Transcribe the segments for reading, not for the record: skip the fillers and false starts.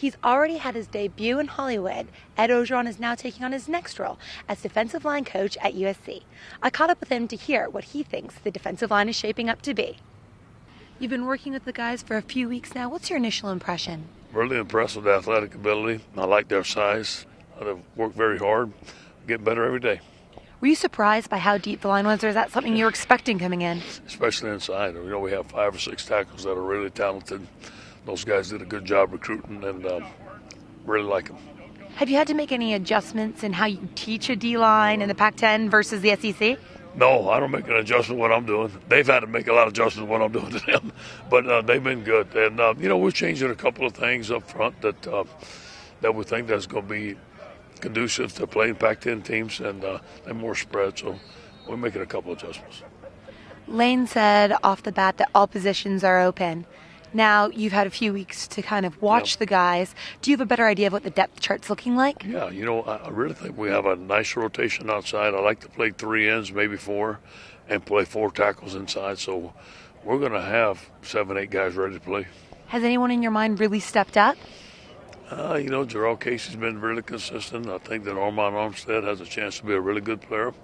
He's already had his debut in Hollywood. Ed Orgeron is now taking on his next role as defensive line coach at USC. I caught up with him to hear what he thinks the defensive line is shaping up to be. You've been working with the guys for a few weeks now. What's your initial impression? Really impressed with the athletic ability. I like their size. They've worked very hard, getting better every day. Were you surprised by how deep the line was, or is that something you were expecting coming in? Especially inside. You know, we have 5 or 6 tackles that are really talented. Those guys did a good job recruiting, and really like them. Have you had to make any adjustments in how you teach a D-line in the Pac-10 versus the SEC? No, I don't make an adjustment what I'm doing. They've had to make a lot of adjustments what I'm doing to them, but they've been good. And you know, we're changing a couple of things up front that we think that's going to be conducive to playing Pac-10 teams and more spread. So we're making a couple of adjustments. Lane said off the bat that all positions are open. Now you've had a few weeks to kind of watch the guys. Do you have a better idea of what the depth chart's looking like? Yeah, you know, I really think we have a nice rotation outside. I like to play 3 ends, maybe 4, and play 4 tackles inside. So we're going to have 7, 8 guys ready to play. Has anyone in your mind really stepped up? You know, Jarrell Casey's been really consistent. I think that Armand Armstead has a chance to be a really good player.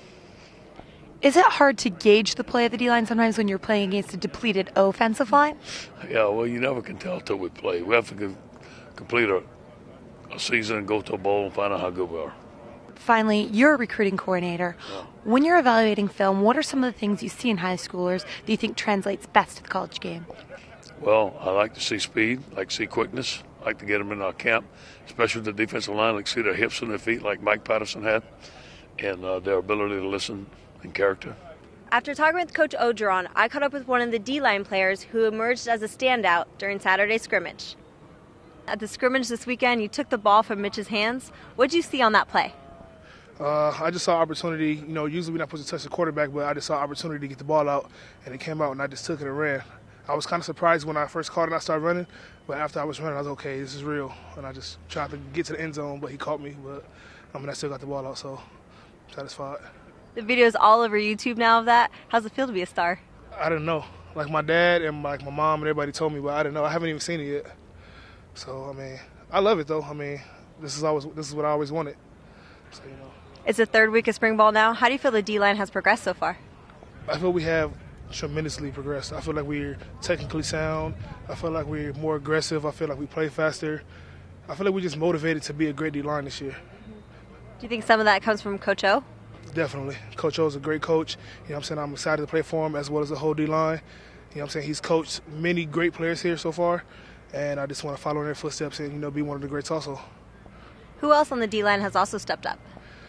Is it hard to gauge the play of the D-line sometimes when you're playing against a depleted offensive line? Yeah, well, you never can tell until we play. We have to complete a season and go to a bowl and find out how good we are. Finally, you're a recruiting coordinator. Yeah. When you're evaluating film, what are some of the things you see in high schoolers that you think translates best to the college game? Well, I like to see speed, I like to see quickness, I like to get them in our camp, especially with the defensive line, I like to see their hips and their feet like Mike Patterson had, and their ability to listen and character. After talking with Coach Orgeron, I caught up with one of the D-line players who emerged as a standout during Saturday's scrimmage. At the scrimmage this weekend, you took the ball from Mitch's hands. What did you see on that play? I just saw opportunity. You know, usually we're not supposed to touch the quarterback, but I just saw opportunity to get the ball out, and it came out, and I just took it and ran. I was kind of surprised when I first caught it and I started running, but after I was running, I was okay, this is real. And I just tried to get to the end zone, but he caught me. But I still got the ball out, so I'm satisfied. The video is all over YouTube now of that. How's it feel to be a star? I didn't know. Like my dad and like my mom and everybody told me, but I didn't know. I haven't even seen it yet. So I love it though. This is what I always wanted. So It's the 3rd week of spring ball now. How do you feel the D-line has progressed so far? I feel we have tremendously progressed. I feel like we're technically sound. I feel like we're more aggressive. I feel like we play faster. I feel like we're just motivated to be a great D-line this year. Do you think some of that comes from Coach O? Definitely. Coach O is a great coach. I'm excited to play for him as well as the whole D-line. He's coached many great players here so far, and I just want to follow in their footsteps and, be one of the greats also. Who else on the D-line has also stepped up?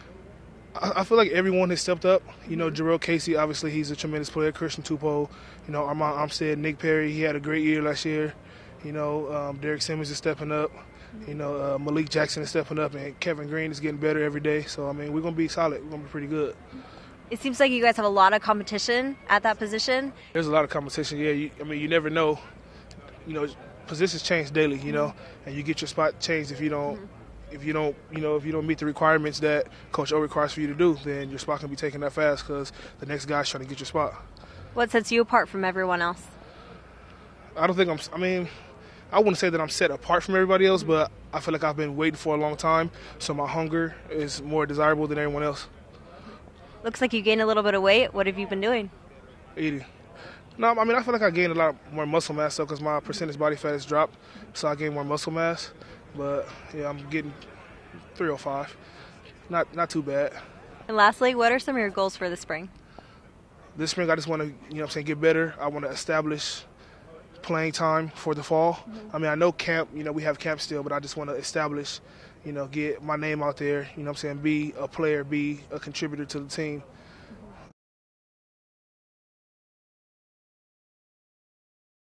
I feel like everyone has stepped up. Jarrell Casey, obviously, he's a tremendous player. Christian Tupou, Armand Armstead, Nick Perry, he had a great year last year. Derek Simmons is stepping up. Malik Jackson is stepping up, and Kevin Green is getting better every day. So, we're going to be solid. We're going to be pretty good. It seems like you guys have a lot of competition at that position. There's a lot of competition, yeah. You never know. Positions change daily, and you get your spot changed if you don't. If you don't meet the requirements that Coach O requires for you to do, then your spot can be taken that fast because the next guy's trying to get your spot. What sets you apart from everyone else? I don't think I wouldn't say that I'm set apart from everybody else, but I feel like I've been waiting for a long time, so my hunger is more desirable than everyone else. Looks like you gained a little bit of weight. What have you been doing? Eating. No, I feel like I gained a lot more muscle mass because my percentage body fat has dropped, so I gained more muscle mass. But, yeah, I'm getting 305. Not too bad. And lastly, what are some of your goals for the spring? This spring, I just want to, get better. I want to establish playing time for the fall. Mm-hmm. I know camp, we have camp still, but I just want to establish, get my name out there, be a player, be a contributor to the team.